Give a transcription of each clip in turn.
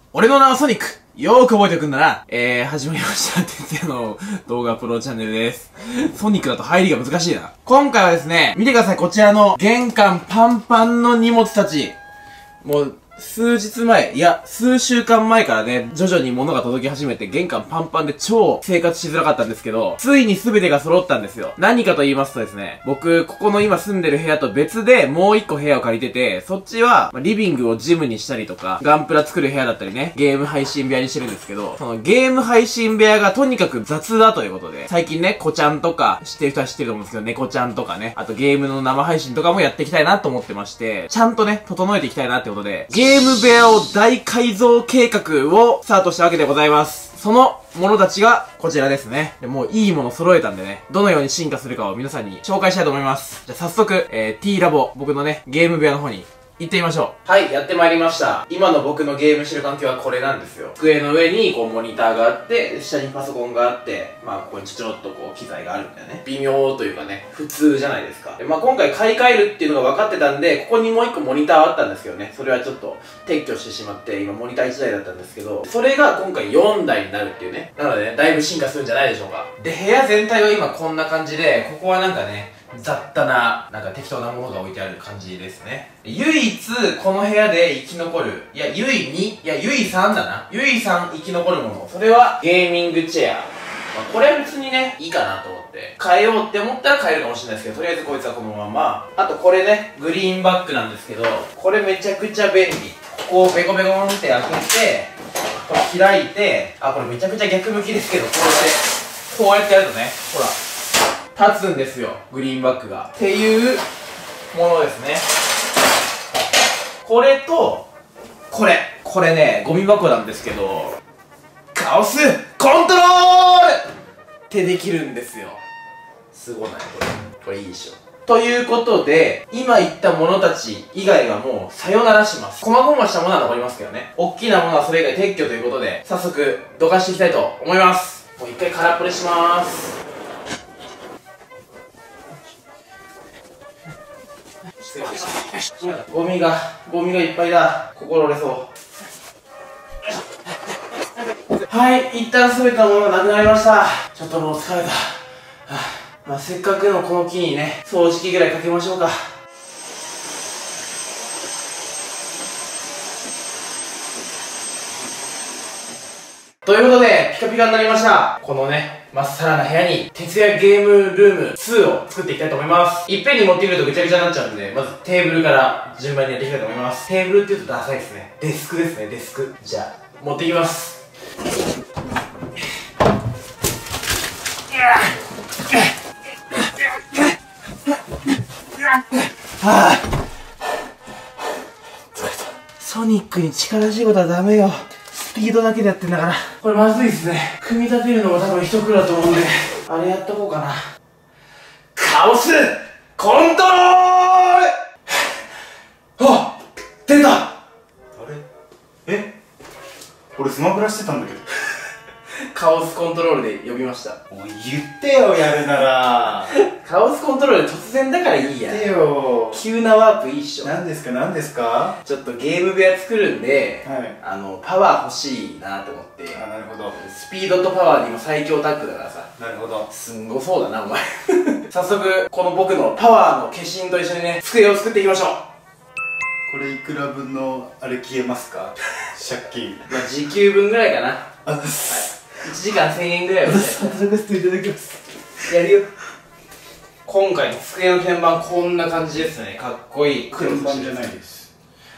俺の名はソニック。よーく覚えておくんだな。始まりました。哲也の動画プロチャンネルです。ソニックだと入りが難しいな。今回はですね、見てください。こちらの玄関パンパンの荷物たち。もう、数日前、いや、数週間前からね、徐々に物が届き始めて、玄関パンパンで超生活しづらかったんですけど、ついに全てが揃ったんですよ。何かと言いますとですね、僕、ここの今住んでる部屋と別で、もう一個部屋を借りてて、そっちは、リビングをジムにしたりとか、ガンプラ作る部屋だったりね、ゲーム配信部屋にしてるんですけど、そのゲーム配信部屋がとにかく雑だということで、最近ね、こちゃんとか、知ってる人は知ってると思うんですけど、猫ちゃんとかね、あとゲームの生配信とかもやっていきたいなと思ってまして、ちゃんとね、整えていきたいなってことで、ゲーム部屋を大改造計画をスタートしたわけでございます。そのものたちがこちらですね。でもういいもの揃えたんでね、どのように進化するかを皆さんに紹介したいと思います。じゃあ早速、T ラボ、僕のね、ゲーム部屋の方に行ってみましょう。はい、やってまいりました。今の僕のゲームしてる環境はこれなんですよ。机の上にこうモニターがあって、下にパソコンがあって、まあここにちょっとこう機材があるんだよね。微妙というかね、普通じゃないですか。でまあ今回買い替えるっていうのが分かってたんで、ここにもう一個モニターあったんですけどね、それはちょっと撤去してしまって、今モニター1台だったんですけど、それが今回4台になるっていうね。なのでね、だいぶ進化するんじゃないでしょうか。で、部屋全体は今こんな感じで、ここはなんかね、雑多な、なんか適当なものが置いてある感じですね。唯一、この部屋で生き残る、唯3だな。唯3生き残るもの。それは、ゲーミングチェア。まあ、これは別にね、いいかなと思って。変えようって思ったら変えるかもしれないですけど、とりあえずこいつはこのまま。あとこれね、グリーンバッグなんですけど、これめちゃくちゃ便利。ここをベコベコンって開けて、これ開いて、これめちゃくちゃ逆向きですけど、こうやってやるとね、ほら。立つんですよ、グリーンバッグが。っていうものですね。これと、これね、ゴミ箱なんですけど、カオスコントロールってできるんですよ。すごないこれいいでしょ。ということで、今言ったものたち以外はもうさよならします。細々したものは残りますけどね。大きなものはそれ以外撤去ということで、早速、どかしていきたいと思います。もう一回空っぽにします。ゴミがいっぱいだ。心折れそう。はい、一旦全てのものがなくなりました。ちょっともう疲れた。まあ、せっかくのこの木にね、掃除機ぐらいかけましょうか。ということで、ピカピカになりました。このね、まっさらな部屋に、徹夜ゲームルーム2を作っていきたいと思います。いっぺんに持ってくるとぐちゃぐちゃになっちゃうんで、まずテーブルから順番にやっていきたいと思います。テーブルって言うとダサいですね。デスクですね、デスク。じゃあ、持っていきます。はぁ、ソニックに力仕事はダメよ。スピードだけでやってんだから。これまずいっすね。組み立てるのも多分一苦労だと思うんで、あれやっとこうかな。カオスコントロールあ、出た。あれ俺スマブラしてたんだけど。 カオスコントロールで呼びました。 もう言ってよ、やるなら。 カオスコントロール突然だからいいや。 言ってよ。 急なワープいいっしょ。 何ですかちょっとゲーム部屋作るんで、 はい。 パワー欲しいなと思って。 なるほど。 スピードとパワーで今最強タッグだからさ。 なるほど。 すんごそうだな、お前。早速、この僕のパワーの化身と一緒にね、机を作っていきましょう。 これいくら分のあれ消えますか？借金。 まあ、時給分ぐらいかな。 はい。 1時間1000円ぐらいはね。 早速していただきます。 やるよ。今回の机の天板こんな感じですね。かっこいい。 天板じゃないです。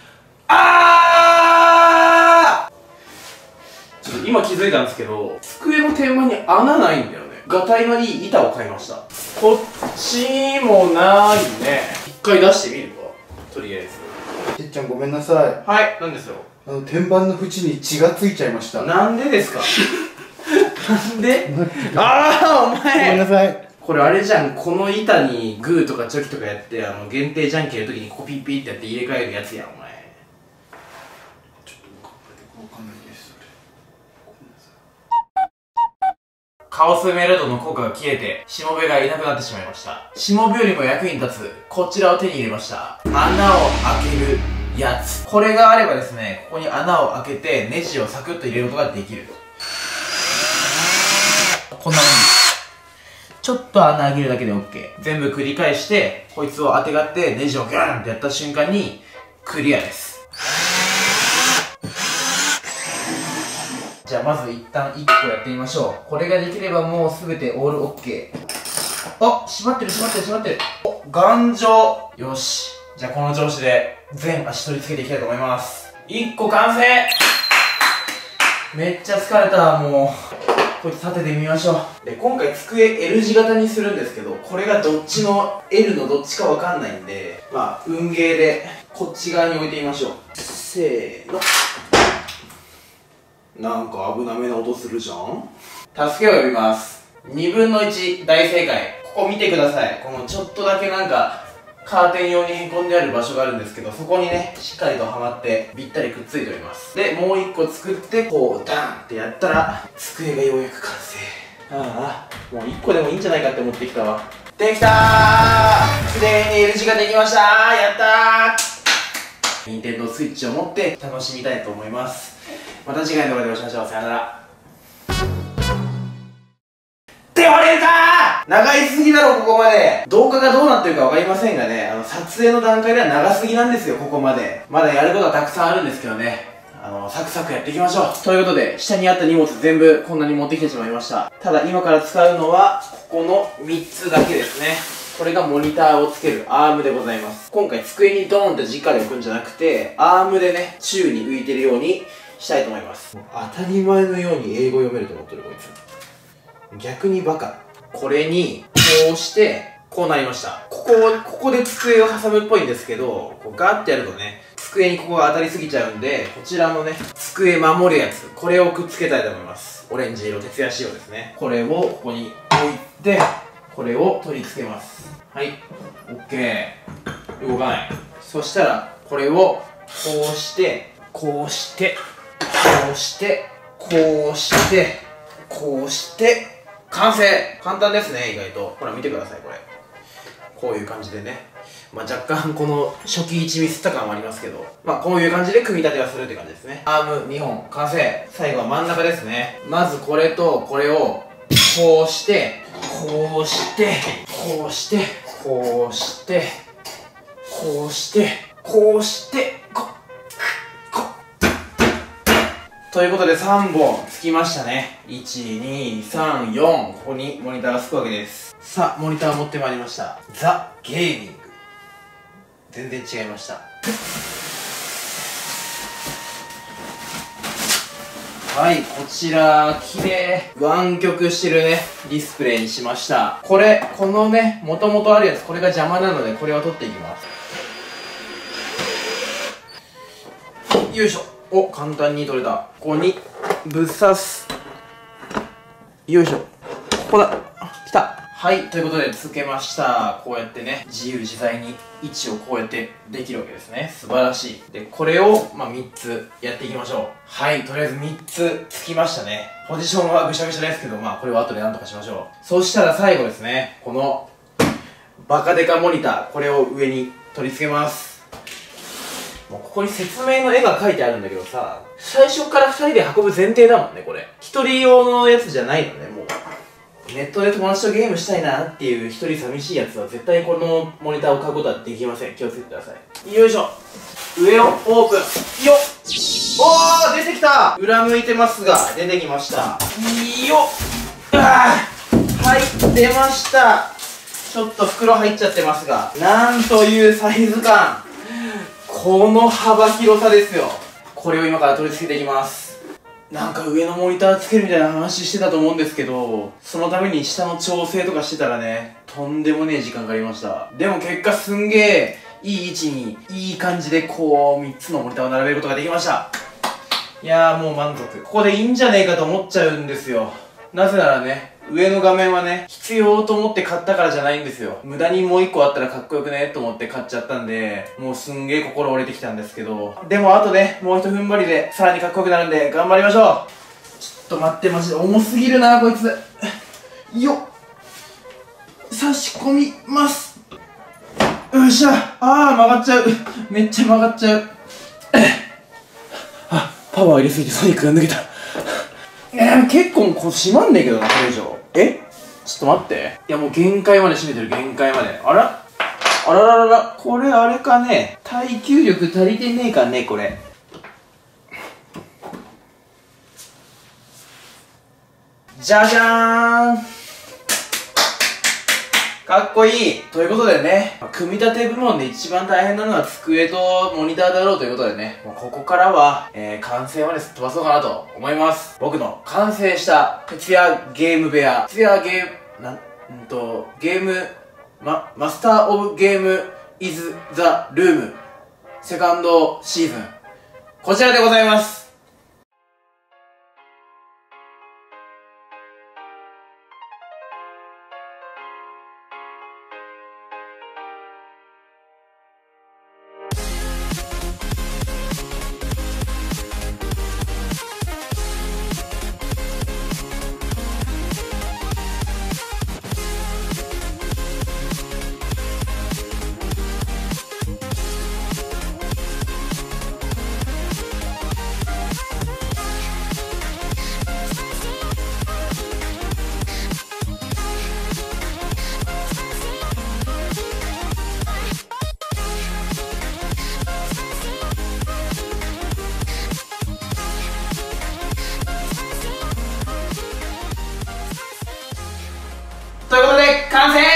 ちょっと今気づいたんですけど、机の天板に穴ないんだよね。がたいのいい板を買いました。こっちもないね。一回出してみるか、とりあえず。 てっちゃんごめんなさい。 はい、なんですよ。 天板の縁に血がついちゃいました。 なんでですか？なんで？お前ごめんなさい。 これあれじゃん、この板にグーとかチョキとかやって、限定じゃんけんやるときにここピッピーってやって入れ替えるやつやん、お前。 ちょっとわかんないです、それ。ごめんなさい。 カオスメロドの効果が消えて、しもべがいなくなってしまいました。しもべよりも役に立つ、こちらを手に入れました。穴を開けるやつ。これがあればですね、ここに穴を開けてネジをサクッと入れることができる。こんなもんです。ちょっと穴開けるだけで OK。全部繰り返して、こいつを当てがってネジをギューンってやった瞬間にクリアです。じゃあまず一旦1個やってみましょう。これができればもうすべてオール OK。あ、閉まってる閉まってる閉まってる。お、頑丈。よし。じゃあこの調子で全足取り付けていきたいと思います。1個完成。めっちゃ疲れた。もうこいつ立ててみましょう。で、今回机 L 字型にするんですけど、これがどっちの L のどっちかわかんないんで、まあ運ゲーでこっち側に置いてみましょう。せーの。なんか危なめな音するじゃん。助けを呼びます。2分の1大正解。ここ見てください。このちょっとだけなんかカーテン用にへこんである場所があるんですけど、そこにねしっかりとはまってぴったりくっついております。でもう1個作ってこうダンってやったら机がようやく完成。ああ、もう1個でもいいんじゃないかって思ってきたわ。できたー。きれいに L 字ができましたー。やったー。任天堂スイッチを持って楽しみたいと思います。また次回の動画でお会いしましょう。さよなら。って割れるかー。長いすぎだろ、ここまで。動画がどうなってるかわかりませんがね、撮影の段階では長すぎなんですよ、ここまで。まだやることはたくさんあるんですけどね。サクサクやっていきましょう。ということで、下にあった荷物全部こんなに持ってきてしまいました。ただ今から使うのは、ここの3つだけですね。これがモニターをつけるアームでございます。今回机にドーンって直で置くんじゃなくて、アームでね、宙に浮いてるようにしたいと思います。当たり前のように英語読めると思ってるこいつ。逆にバカ。これにこうしてこうなりました。ここで机を挟むっぽいんですけど、こうガッてやるとね、机にここが当たりすぎちゃうんで、こちらのね机守るやつ、これをくっつけたいと思います。オレンジ色徹夜仕様ですね。これをここに置いて、これを取り付けます。はい、 OK。 動かない。そしたらこれをこうしてこうしてこうしてこうしてこうして完成。簡単ですね、意外と。ほら見てください、これこういう感じでね、まあ、若干この初期1ミスった感はありますけど、まあこういう感じで組み立てはするって感じですね。アーム2本完成。最後は真ん中ですね。まずこれとこれをこうしてこうしてこうしてこうしてこうしてこうしてということで3本つきましたね。1、2、3、4。ここにモニターがつくわけです。さあ、モニターを持ってまいりました。ザ・ゲーミング。全然違いました。はい、こちら、綺麗。湾曲してるね、ディスプレイにしました。このね、もともとあるやつ、これが邪魔なので、これを取っていきます。よいしょ。お、簡単に取れた。ここにぶっ刺す。よいしょ。ここだ。来た。はい、ということでつけました。こうやってね、自由自在に位置をこうやってできるわけですね。素晴らしい。で、これを3つやっていきましょう。はい、とりあえず3つつきましたね。ポジションはぐしゃぐしゃですけど、これは後でなんとかしましょう。そしたら最後ですね、このバカデカモニター、これを上に取り付けます。もうここに説明の絵が描いてあるんだけどさ、最初から2人で運ぶ前提だもんね、これ。1人用のやつじゃないのね、もう。ネットで友達とゲームしたいなっていう1人寂しいやつは絶対このモニターを買うことはできません。気をつけてください。よいしょ。上をオープン。よっ。おー、出てきた。裏向いてますが、出てきました。よっ。はい、出ました。ちょっと袋入っちゃってますが、なんというサイズ感。この幅広さですよ。これを今から取り付けていきます。なんか上のモニターつけるみたいな話してたと思うんですけど、そのために下の調整とかしてたらね、とんでもねえ時間かかりました。でも結果すんげえいい位置にいい感じでこう3つのモニターを並べることができました。いやーもう満足。ここでいいんじゃねえかと思っちゃうんですよ。なぜならね、上の画面はね、必要と思って買ったからじゃないんですよ。無駄にもう1個あったらかっこよくねと思って買っちゃったんで、もうすんげえ心折れてきたんですけど、でもあとね、もう一踏ん張りでさらにかっこよくなるんで頑張りましょう。ちょっと待って、マジで重すぎるなこいつ。よっ、差し込みます。よっしゃ。曲がっちゃう。めっちゃ曲がっちゃう。 あ、パワー入れすぎてソニックが抜けた。結構こう閉まんねえけどな、これ以上。ちょっと待って。いやもう限界まで閉めてる、限界まで。あらあらららら、これあれかね。耐久力足りてねえかね、これ。じゃじゃーん。かっこいい。ということでね、組み立て部門で一番大変なのは机とモニターだろうということでね、もうここからは、完成まですっ飛ばそうかなと思います。僕の完成した徹夜ゲーム部屋、徹夜ゲーム、マスターオブゲームイズザルームセカンドシーズン、こちらでございます。ということで、完成！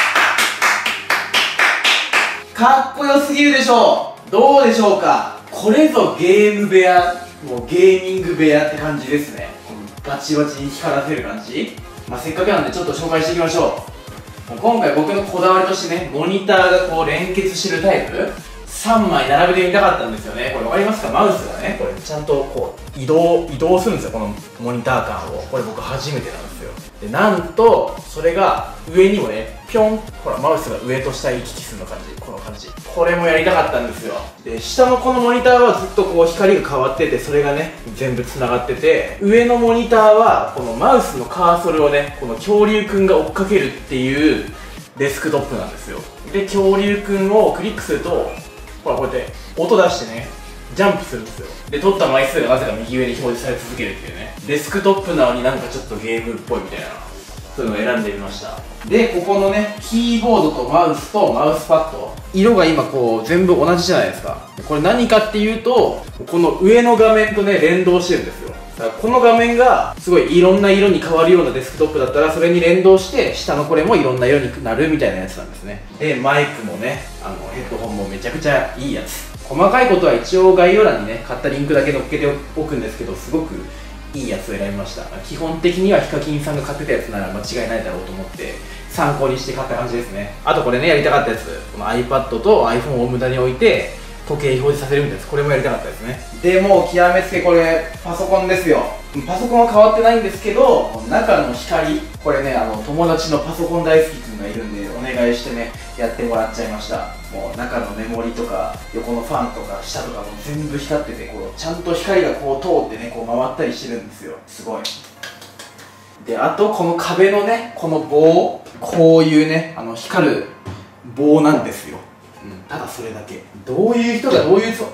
かっこよすぎるでしょう。どうでしょうか。これぞゲーム部屋、もうゲーミング部屋って感じですね。このバチバチに光らせる感じ。せっかくなんでちょっと紹介していきましょう。今回僕のこだわりとしてね、モニターがこう連結してるタイプ3枚並べてみたかったんですよね。これ分かりますか？マウスがね、これちゃんとこう移動するんですよ、このモニター感を。これ僕初めてなんですよ。で、なんとそれが上にもね、ピョン、ほらマウスが上と下行き来するの感じ、この感じ。これもやりたかったんですよ。で、下のこのモニターはずっとこう光が変わってて、それがね全部つながってて、上のモニターはこのマウスのカーソルをね、この恐竜くんが追っかけるっていうデスクトップなんですよ。で、恐竜くんをクリックすると、ほらこうやって音出してね、ジャンプするんですよ。で、取った枚数がなぜか右上に表示され続けるっていうね。デスクトップなのになんかちょっとゲームっぽいみたいな、そういうのを選んでみました。で、ここのね、キーボードとマウスとマウスパッド、色が今こう全部同じじゃないですか。これ何かっていうと、この上の画面とね連動してるんですよ。だからこの画面がすごいいろんな色に変わるようなデスクトップだったら、それに連動して下のこれもいろんな色になるみたいなやつなんですね。で、マイクもね、ヘッドホンもめちゃくちゃいいやつ。細かいことは一応概要欄にね、買ったリンクだけ載っけておくんですけど、すごくいいやつを選びました。基本的にはヒカキンさんが買ってたやつなら間違いないだろうと思って参考にして買った感じですね。あとこれね、やりたかったやつ、この iPad と iPhone を無駄に置いて時計表示させるみたいなやつ、これもやりたかったですね。で、もう極めつけ、これパソコンですよ。パソコンは変わってないんですけど、中の光、これね、友達のパソコン大好きくんがいるんでお願いしてね、やってもらっちゃいました。もう中のメモリとか横のファンとか下とかも全部光ってて、こうちゃんと光がこう通ってね、こう回ったりしてるんですよ。すごい。で、あとこの壁のね、この棒、こういうね、光る棒なんですよ。ただそれだけ。どういう人がどういう人、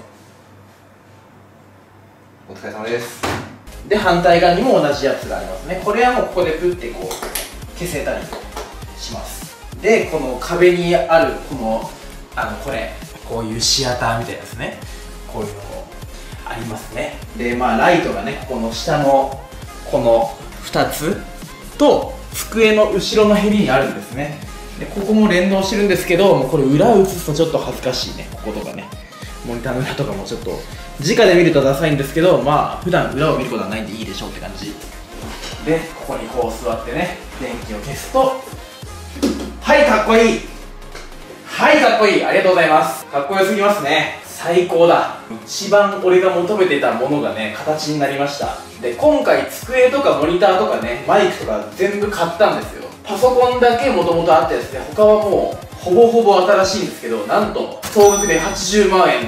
お疲れ様です。で、反対側にも同じやつがありますね。これはもうここでプッてこう消せたりします。で、この壁にあるこのこれ、こういうシアターみたいなですね、こういうのもありますね。で、ライトがね、この下のこの2つと机の後ろのへりにあるんですね。で、ここも連動してるんですけど、もうこれ裏映すとちょっと恥ずかしいね。こことかね、モニターの裏とかもちょっと直で見るとダサいんですけど、普段裏を見ることはないんでいいでしょうって感じで、ここにこう座ってね、電気を消すと、はい、かっこいい。はい、かっこいい。ありがとうございます。かっこよすぎますね。最高だ。一番俺が求めてたものがね、形になりました。で、今回机とかモニターとかね、マイクとか全部買ったんですよ。パソコンだけもともとあったやつで、他はもうほぼほぼ新しいんですけど、なんと総額で80万円という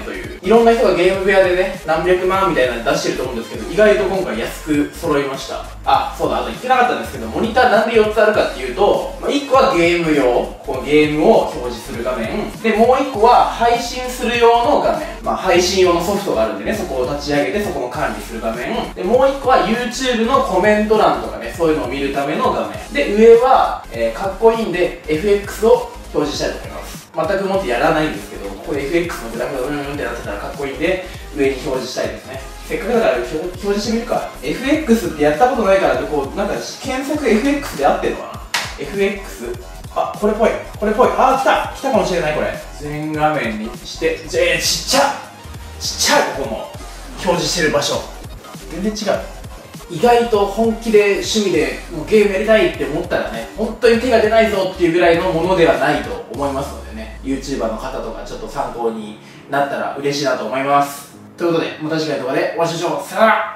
いろんな人がゲーム部屋でね、何百万みたいなの出してると思うんですけど、意外と今回安く揃いました。あ、そうだ、あと言ってなかったんですけど、モニターなんで4つあるかっていうと、1個はゲーム用、このゲームを表示する画面。で、もう1個は配信する用の画面。配信用のソフトがあるんでね、そこを立ち上げてそこの管理する画面。で、もう1個は YouTube のコメント欄とかね、そういうのを見るための画面。で、上は、かっこいいんで FX を表示したいと思います。全くもってやらないんですけど、ここで FX のグラフがってなってたらかっこいいんで、上に表示したいですね。せっかくだから表示してみるか。FX ってやったことないからこう、なんか検索 FX で合ってるのかな？ FX。あ、これっぽい。これっぽい。あ、来たかもしれない、これ。全画面にして、ちっちゃい、ここの表示してる場所。全然違う。意外と本気で趣味でもうゲームやりたいって思ったらね、本当に手が出ないぞっていうぐらいのものではないと思いますのでね、 YouTuber の方とかちょっと参考になったら嬉しいなと思います。ということで、また次回の動画でお会いしましょう。さよなら。